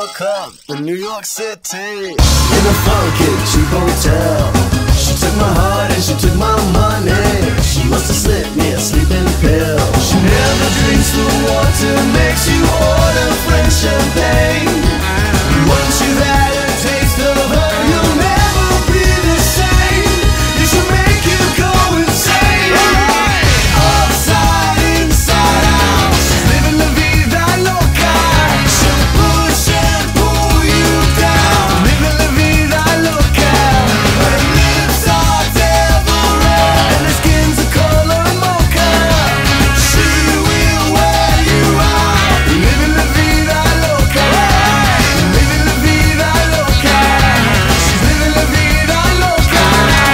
woke up in New York City in a funky cheap hotel. She took my heart and she took my money. She must have slipped me a sleeping pill. She never drinks the water, makes you order French champagne. Once you've had a taste of her, you'll never be the same. You should make you go insane. Upside, inside out, she's living la vida loca. She'll push and pull you down, living la vida loca. Her lips are devil red and her skin's a color mocha. She will wear you out, living la vida loca. Living la vida loca. She's living la vida loca.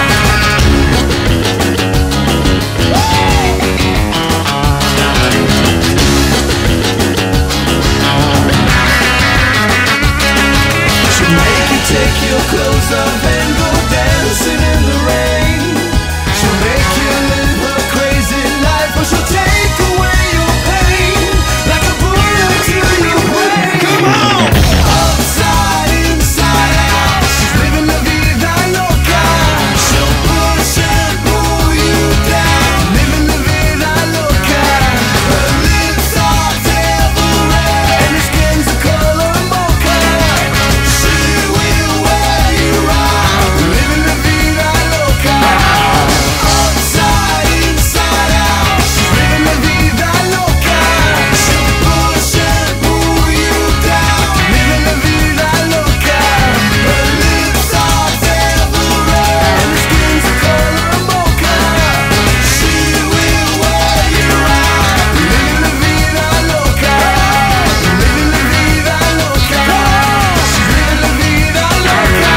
She'll make you take your clothes off and go dancing in the rain. She'll make you live a crazy life, or she'll take away your pain like a bullet to your brain. Come on! Upside, inside out, she's living la vida loca. She'll push and pull you down, living la vida loca. Her lips are devil red and her skin's a color mocha. She will wear you out, living la vida loca. Upside, inside out, she's living la vida loca. She'll push and pull you down, living la vida loca. Her lips are devil red and her skin's a color mocha. She will wear you out, living la vida loca. Living la vida loca. She's living la vida loca.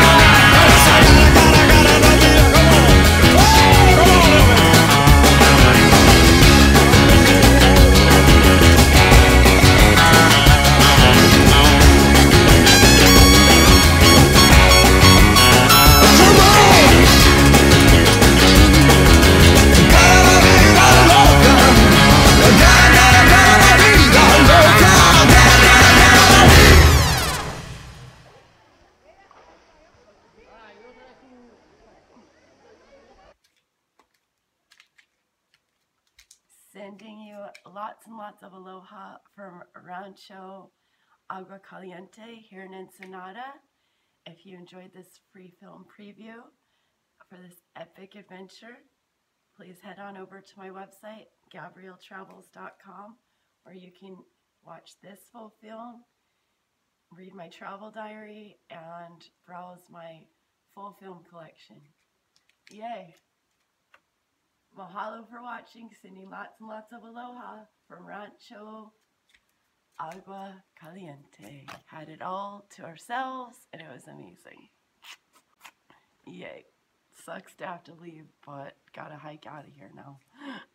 Sending you lots and lots of aloha from Rancho Agua Caliente here in Ensenada. If you enjoyed this free film preview for this epic adventure, please head on over to my website, GabrielleTravels.com, where you can watch this full film, read my travel diary, and browse my full film collection. Yay! Mahalo for watching, sending lots and lots of aloha from Rancho Agua Caliente. Had it all to ourselves and it was amazing. Yay. Sucks to have to leave, but gotta hike out of here now.